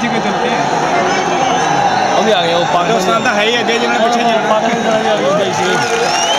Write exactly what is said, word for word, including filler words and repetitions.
सी कोई चलते हैं वो भी आ गए वो पाकिस्तान पाकिस्तान तो है ही अगे जिन्होंने पीछे पाकिस्तान भी आ गए